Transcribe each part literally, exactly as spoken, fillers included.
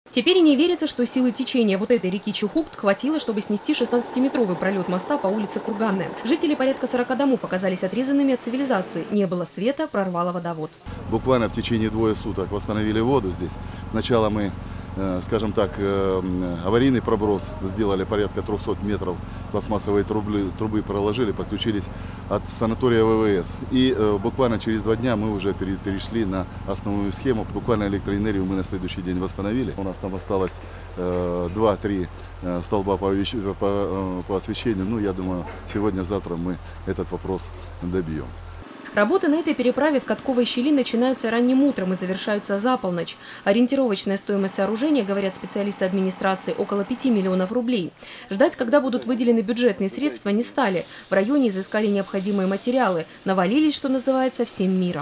Теперь и не верится, что силы течения вот этой реки Чухукт хватило, чтобы снести шестнадцатиметровый пролет моста по улице Курганная. Жители порядка сорока домов оказались отрезанными от цивилизации. Не было света, прорвало водовод. Буквально в течение двое суток восстановили воду здесь. Сначала мы, скажем так, аварийный проброс сделали, порядка трёхсот метров пластмассовые трубы, трубы проложили, подключились от санатория ВВС. И буквально через два дня мы уже перешли на основную схему. Буквально электроэнергию мы на следующий день восстановили. У нас там осталось два-три столба по, по, по освещению. Ну, я думаю, сегодня-завтра мы этот вопрос добьем. Работы на этой переправе в Катковой щели начинаются ранним утром и завершаются за полночь. Ориентировочная стоимость сооружения, говорят специалисты администрации, около пяти миллионов рублей. Ждать, когда будут выделены бюджетные средства, не стали. В районе изыскали необходимые материалы. Навалились, что называется, всем миром.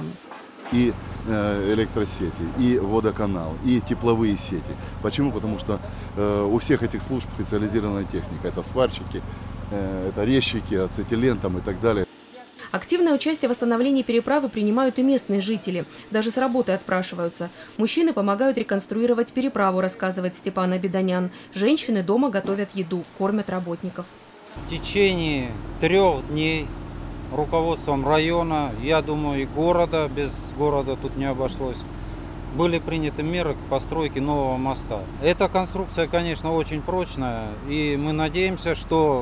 И электросети, и водоканал, и тепловые сети. Почему? Потому что э, у всех этих служб специализированная техника. Это сварщики, э, это резчики, ацетилен там и так далее. Активное участие в восстановлении переправы принимают и местные жители. Даже с работы отпрашиваются. Мужчины помогают реконструировать переправу, рассказывает Степан Абиданян. Женщины дома готовят еду, кормят работников. В течение трех дней руководством района, я думаю, и города, без города тут не обошлось, были приняты меры к постройке нового моста. Эта конструкция, конечно, очень прочная, и мы надеемся, что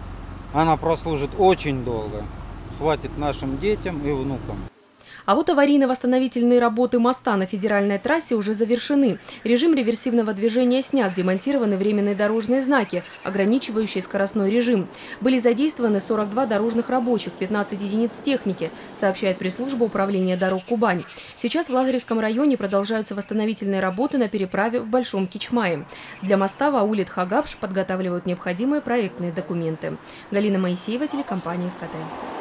она прослужит очень долго. Хватит нашим детям и внукам. А вот аварийно-восстановительные работы моста на федеральной трассе уже завершены. Режим реверсивного движения снят, демонтированы временные дорожные знаки, ограничивающие скоростной режим. Были задействованы сорок два дорожных рабочих, пятнадцать единиц техники, сообщает пресс-служба управления дорог Кубань. Сейчас в Лазаревском районе продолжаются восстановительные работы на переправе в Большом Кичмае. Для моста в ауле Тхагапш подготавливают необходимые проектные документы. Галина Моисеева, телекомпания ФКТ.